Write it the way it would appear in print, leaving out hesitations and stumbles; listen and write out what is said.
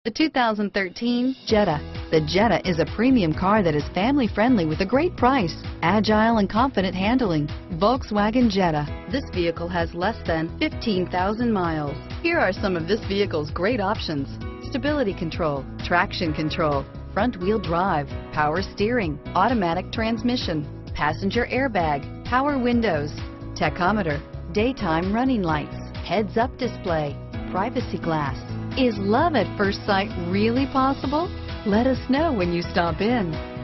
The 2013 Jetta. The Jetta is a premium car that is family friendly with a great price, agile and confident handling. Volkswagen Jetta. This vehicle has less than 15,000 miles. Here are some of this vehicle's great options: stability control, traction control, front wheel drive, power steering, automatic transmission, passenger airbag, power windows, tachometer, daytime running lights, heads-up display, privacy glass. Is love at first sight really possible? Let us know when you stop in.